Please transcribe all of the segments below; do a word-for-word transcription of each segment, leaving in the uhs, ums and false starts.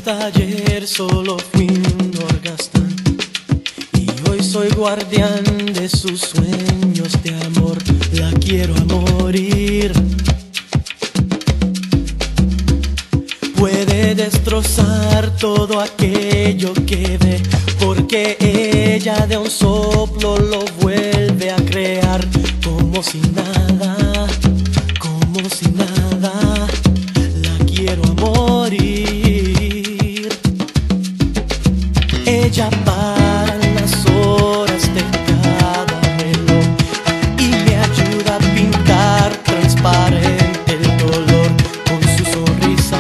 Hasta ayer solo fui un orgasmo y hoy soy guardián de sus sueños de amor. La quiero a morir. Puede destrozar todo aquello que ve, porque ella de un soplo lo vuelve a crear. Como si nada, como si nada, la quiero a morir. Ella para las horas de cada reloj y me ayuda a pintar transparente el dolor con su sonrisa.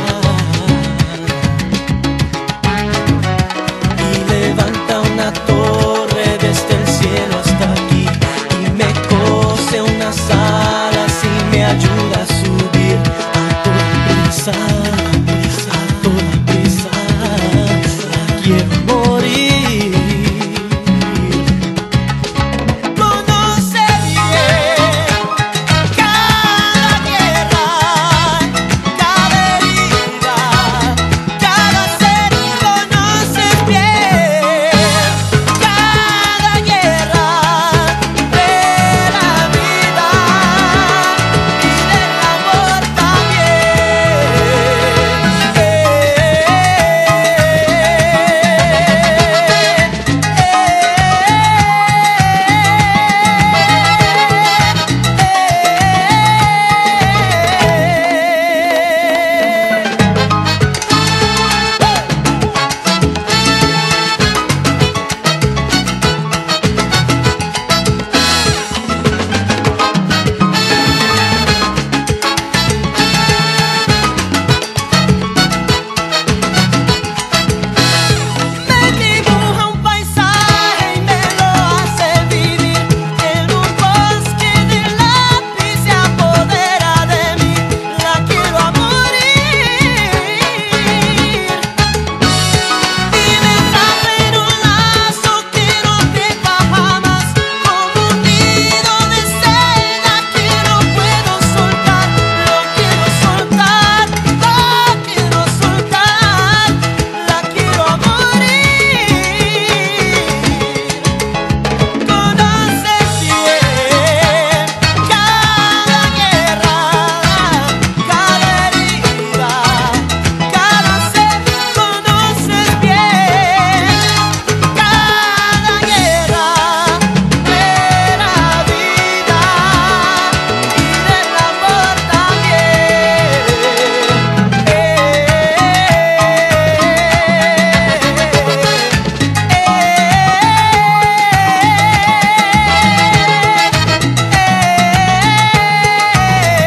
Y levanta una torre desde el cielo hasta aquí y me cose unas alas y me ayuda a subir a toda prisa, a toda prisa. La quiero morir.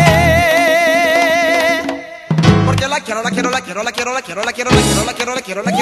La quiero, la quiero, la quiero, la quiero, la quiero, la quiero, la quiero, la quiero, la quiero, la quiero, la